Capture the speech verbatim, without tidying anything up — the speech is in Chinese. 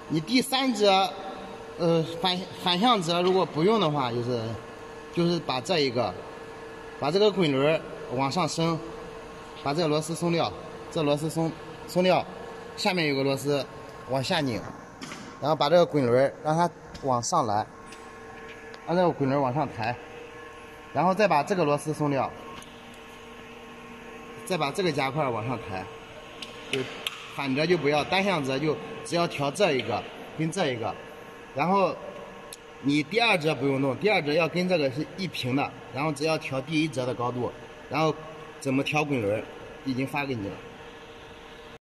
你第三折，呃，反反向折如果不用的话，就是就是把这一个，把这个滚轮往上升，把这个螺丝松掉，这螺丝松松掉，下面有个螺丝往下拧，然后把这个滚轮让它往上来，让这个滚轮往上抬，然后再把这个螺丝松掉，再把这个夹块往上抬，就反折就不要，单向折就只要调这一个跟这一个，然后你第二折不用弄，第二折要跟这个是一平的，然后只要调第一折的高度，然后怎么调滚轮已经发给你了。